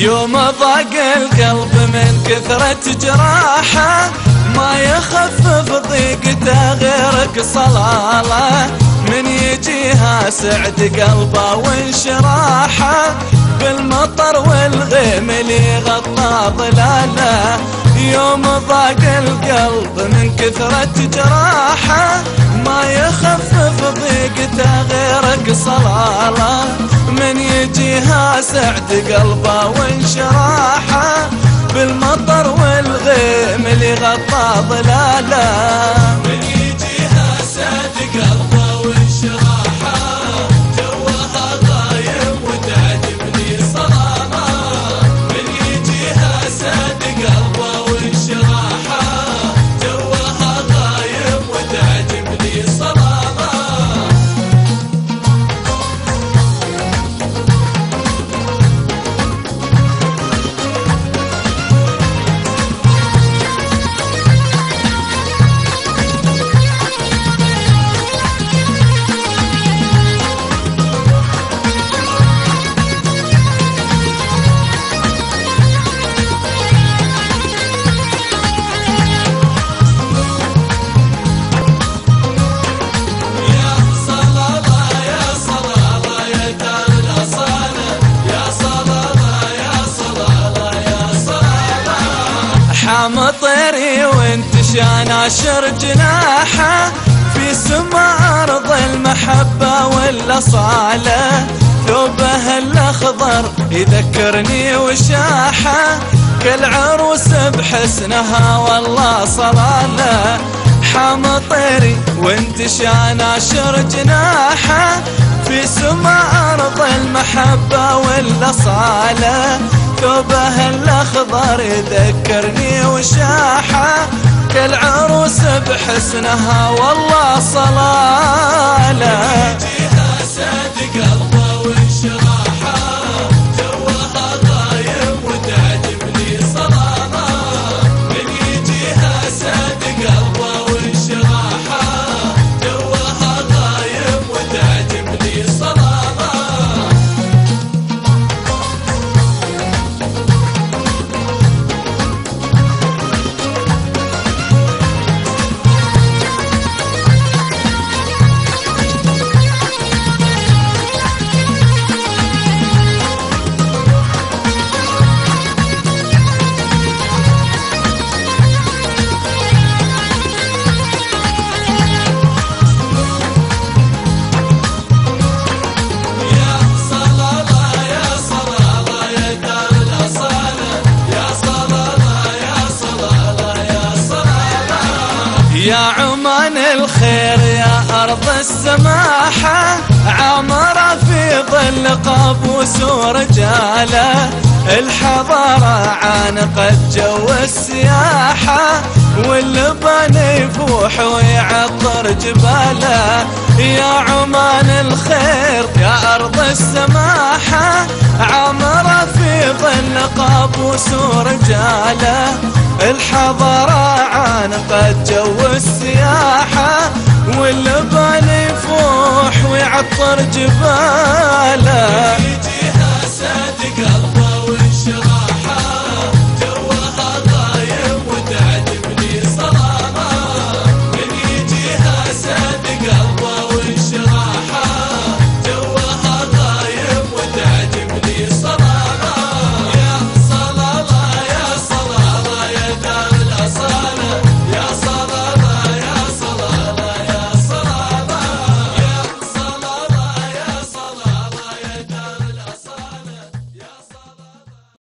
يوم ضاق القلب من كثرة جراحه، ما يخفف ضيقته غيرك صلاله. من يجيها سعد قلبه وانشراحه، بالمطر والغيم اللي غطى ظلاله. يوم ضاق القلب من كثرة جراحه، ما يخفف ضيقته غيرك صلاله. من يجيها سعد قلبه وانشراحه، بالمطر والغيم اللي غطى ظلاله. من يجيها سعد قلبه وانشراحه، جوها غايب وتعجبني صلاله. من يجيها سعد قلبه وانشراحه، جوها غايب وتعجبني صلاله. مطيري وانت ناشر جناحه، في سما أرض المحبة والأصالة. ثوبه الأخضر يذكرني وشاحه، كالعروس بحسنها والله صلاله. حمطيري وانت ناشر جناحه، في سما أرض المحبة والأصالة. ثوبه الأخضر يذكرني وشاحه، كالعروس بحسنها والله صلاله. يجيها سعد قلبه وانشراحه، جوها غايب وتعجبني صلاله. من يجيها سعد قلبه وانشراحه، جوها غايب وتعجبني صلاله. يا عمان الخير يا أرض السماحة، عامرة في ظل قابوس ورجاله. الحضارة عانقت جو السياحة، واللبن يفوح ويعطر جباله. يا عمان الخير يا أرض السماحة، عامرة في ظل قابوس ورجاله. الحضارة عانقت جو السياحة، واللبن يفوح ويعطر جباله.